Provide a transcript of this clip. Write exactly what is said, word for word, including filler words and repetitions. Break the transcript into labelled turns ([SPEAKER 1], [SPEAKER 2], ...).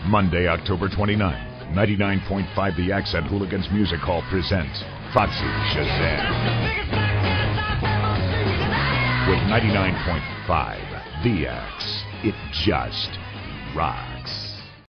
[SPEAKER 1] Monday, October twenty-ninth, ninety-nine point five The X at Hooligans Music Hall presents Foxy Shazam. With ninety-nine point five The X, it just rocks.